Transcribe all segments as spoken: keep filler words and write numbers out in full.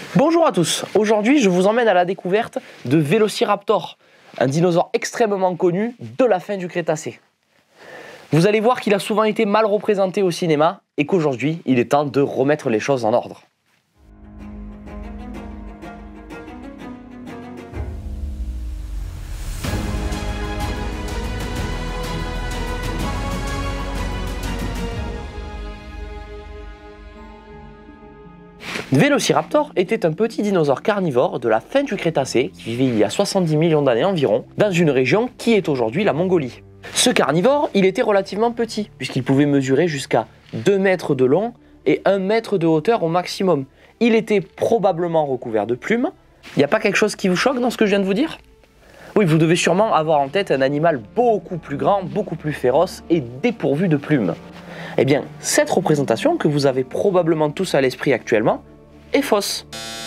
Bonjour à tous, aujourd'hui je vous emmène à la découverte de Vélociraptor, un dinosaure extrêmement connu de la fin du Crétacé. Vous allez voir qu'il a souvent été mal représenté au cinéma et qu'aujourd'hui il est temps de remettre les choses en ordre. Vélociraptor était un petit dinosaure carnivore de la fin du Crétacé qui vivait il y a soixante-dix millions d'années environ dans une région qui est aujourd'hui la Mongolie. Ce carnivore, il était relativement petit puisqu'il pouvait mesurer jusqu'à deux mètres de long et un mètre de hauteur au maximum. Il était probablement recouvert de plumes. Il n'y a pas quelque chose qui vous choque dans ce que je viens de vous dire? Oui, vous devez sûrement avoir en tête un animal beaucoup plus grand, beaucoup plus féroce et dépourvu de plumes. Eh bien, cette représentation que vous avez probablement tous à l'esprit actuellement est fausse.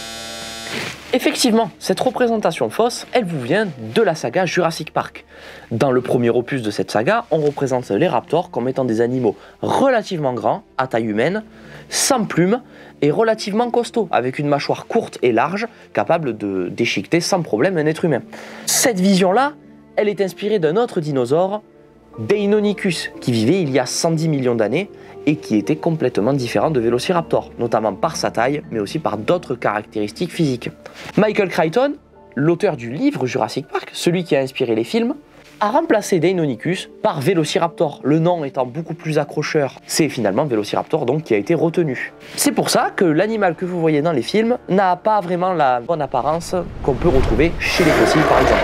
Effectivement, cette représentation fausse, elle vous vient de la saga Jurassic Park. Dans le premier opus de cette saga, on représente les raptors comme étant des animaux relativement grands, à taille humaine, sans plumes et relativement costauds, avec une mâchoire courte et large, capable de déchiqueter sans problème un être humain. Cette vision-là, elle est inspirée d'un autre dinosaure, Deinonychus, qui vivait il y a cent dix millions d'années et qui était complètement différent de Vélociraptor, notamment par sa taille, mais aussi par d'autres caractéristiques physiques. Michael Crichton, l'auteur du livre Jurassic Park, celui qui a inspiré les films, a remplacé Deinonychus par Vélociraptor, le nom étant beaucoup plus accrocheur. C'est finalement Vélociraptor donc qui a été retenu. C'est pour ça que l'animal que vous voyez dans les films n'a pas vraiment la bonne apparence qu'on peut retrouver chez les fossiles par exemple.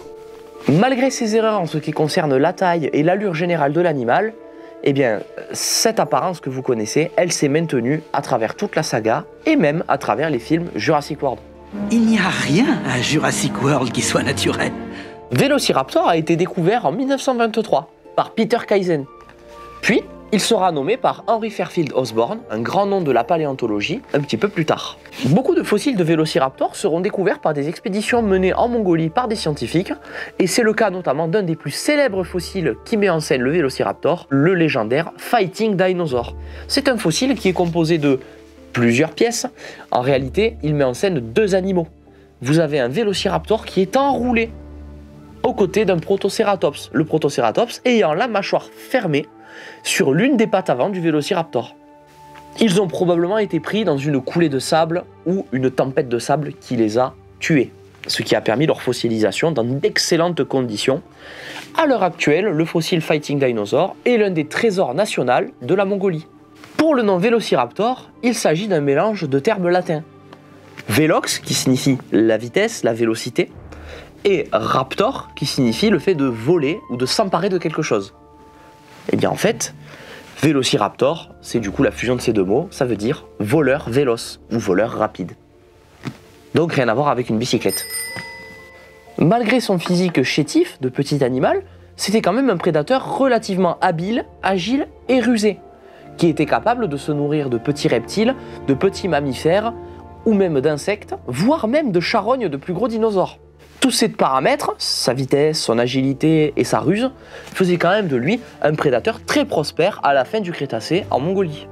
Malgré ces erreurs en ce qui concerne la taille et l'allure générale de l'animal, eh bien, cette apparence que vous connaissez, elle s'est maintenue à travers toute la saga et même à travers les films Jurassic World. Il n'y a rien à Jurassic World qui soit naturel. Vélociraptor a été découvert en mille neuf cent vingt-trois par Peter Kaizen. Puis, il sera nommé par Henry Fairfield Osborn, un grand nom de la paléontologie, un petit peu plus tard. Beaucoup de fossiles de Vélociraptor seront découverts par des expéditions menées en Mongolie par des scientifiques, et c'est le cas notamment d'un des plus célèbres fossiles qui met en scène le Vélociraptor, le légendaire Fighting Dinosaur. C'est un fossile qui est composé de plusieurs pièces. En réalité, il met en scène deux animaux. Vous avez un Vélociraptor qui est enroulé aux côtés d'un Protocératops, le Protocératops ayant la mâchoire fermée sur l'une des pattes avant du Vélociraptor. Ils ont probablement été pris dans une coulée de sable ou une tempête de sable qui les a tués, ce qui a permis leur fossilisation dans d'excellentes conditions. À l'heure actuelle, le fossile Fighting Dinosaur est l'un des trésors nationaux de la Mongolie. Pour le nom Vélociraptor, il s'agit d'un mélange de termes latins. Velox, qui signifie la vitesse, la vélocité, et raptor, qui signifie le fait de voler ou de s'emparer de quelque chose. Et bien en fait, Vélociraptor, c'est du coup la fusion de ces deux mots, ça veut dire voleur véloce ou voleur rapide. Donc rien à voir avec une bicyclette. Malgré son physique chétif de petit animal, c'était quand même un prédateur relativement habile, agile et rusé, qui était capable de se nourrir de petits reptiles, de petits mammifères, ou même d'insectes, voire même de charognes de plus gros dinosaures. Tous ces paramètres, sa vitesse, son agilité et sa ruse, faisaient quand même de lui un prédateur très prospère à la fin du Crétacé en Mongolie.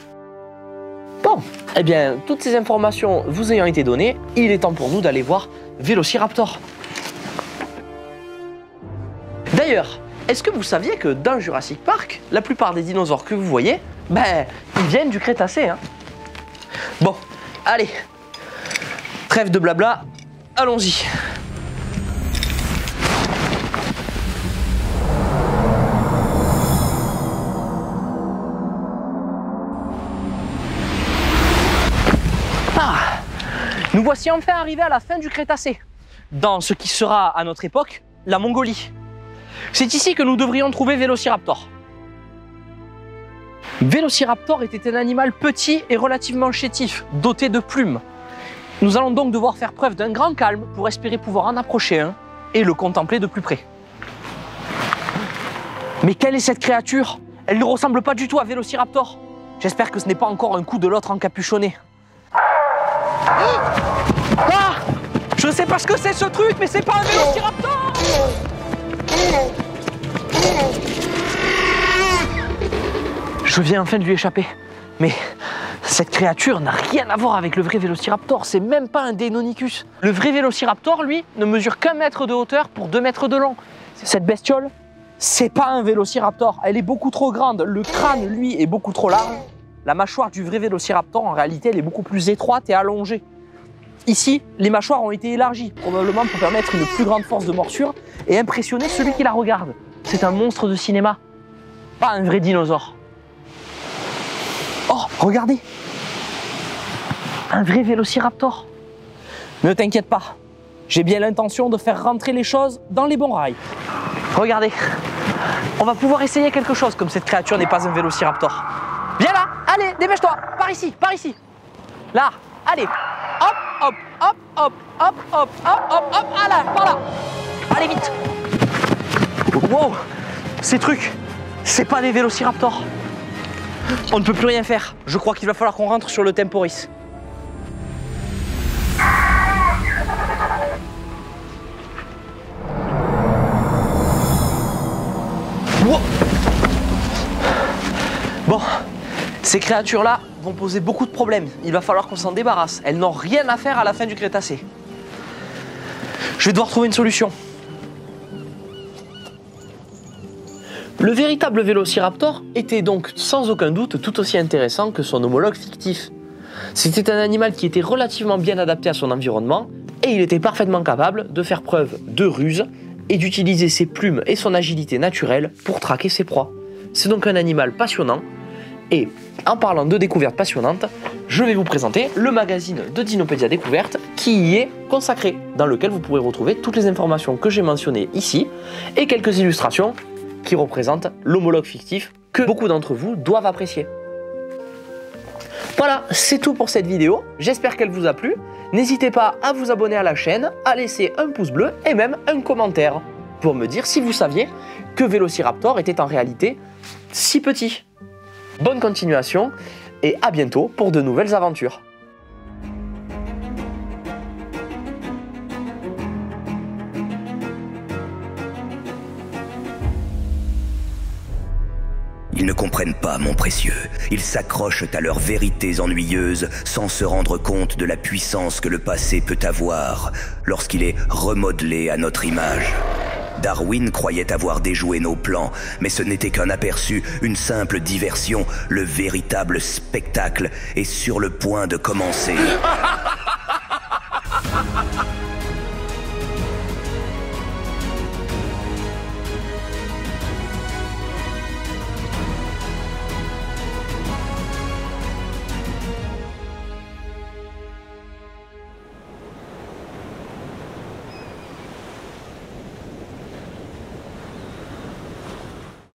Bon, eh bien, toutes ces informations vous ayant été données, il est temps pour nous d'aller voir Vélociraptor. D'ailleurs, est-ce que vous saviez que dans Jurassic Park, la plupart des dinosaures que vous voyez, ben, ils viennent du Crétacé, hein? Bon, allez, trêve de blabla, allons-y. Ah, nous voici enfin arrivés à la fin du Crétacé, dans ce qui sera à notre époque la Mongolie. C'est ici que nous devrions trouver Vélociraptor. Vélociraptor était un animal petit et relativement chétif, doté de plumes. Nous allons donc devoir faire preuve d'un grand calme pour espérer pouvoir en approcher un et le contempler de plus près. Mais quelle est cette créature? Elle ne ressemble pas du tout à Vélociraptor. J'espère que ce n'est pas encore un coup de l'autre encapuchonné. Ah! Je ne sais pas ce que c'est ce truc, mais c'est pas un Vélociraptor! Je viens enfin de lui échapper, mais Cette créature n'a rien à voir avec le vrai Vélociraptor, c'est même pas un Deinonychus. Le vrai Vélociraptor, lui, ne mesure qu'un mètre de hauteur pour deux mètres de long. Cette bestiole, c'est pas un Vélociraptor, elle est beaucoup trop grande. Le crâne, lui, est beaucoup trop large. La mâchoire du vrai Vélociraptor, en réalité, elle est beaucoup plus étroite et allongée. Ici, les mâchoires ont été élargies, probablement pour permettre une plus grande force de morsure et impressionner celui qui la regarde. C'est un monstre de cinéma, pas un vrai dinosaure. Oh, regardez! Un vrai Vélociraptor. Ne t'inquiète pas, j'ai bien l'intention de faire rentrer les choses dans les bons rails. Regardez, on va pouvoir essayer quelque chose comme cette créature n'est pas un Vélociraptor. Viens là, allez, dépêche-toi, par ici, par ici. Là, allez, hop, hop, hop, hop, hop, hop, hop, hop, hop, ah là, par là. Allez vite. Wow, ces trucs, c'est pas des Vélociraptors. On ne peut plus rien faire. Je crois qu'il va falloir qu'on rentre sur le Temporis. Wow. Bon, ces créatures-là vont poser beaucoup de problèmes. Il va falloir qu'on s'en débarrasse. Elles n'ont rien à faire à la fin du Crétacé. Je vais devoir trouver une solution. Le véritable Vélociraptor était donc sans aucun doute tout aussi intéressant que son homologue fictif. C'était un animal qui était relativement bien adapté à son environnement et il était parfaitement capable de faire preuve de ruse et d'utiliser ses plumes et son agilité naturelle pour traquer ses proies. C'est donc un animal passionnant et en parlant de découvertes passionnantes, je vais vous présenter le magazine de Dinopédia Découverte qui y est consacré, dans lequel vous pourrez retrouver toutes les informations que j'ai mentionnées ici et quelques illustrations qui représente l'homologue fictif que beaucoup d'entre vous doivent apprécier. Voilà, c'est tout pour cette vidéo, j'espère qu'elle vous a plu. N'hésitez pas à vous abonner à la chaîne, à laisser un pouce bleu et même un commentaire pour me dire si vous saviez que Vélociraptor était en réalité si petit. Bonne continuation et à bientôt pour de nouvelles aventures. Ils ne comprennent pas, mon précieux. Ils s'accrochent à leurs vérités ennuyeuses sans se rendre compte de la puissance que le passé peut avoir lorsqu'il est remodelé à notre image. Darwin croyait avoir déjoué nos plans, mais ce n'était qu'un aperçu, une simple diversion. Le véritable spectacle est sur le point de commencer.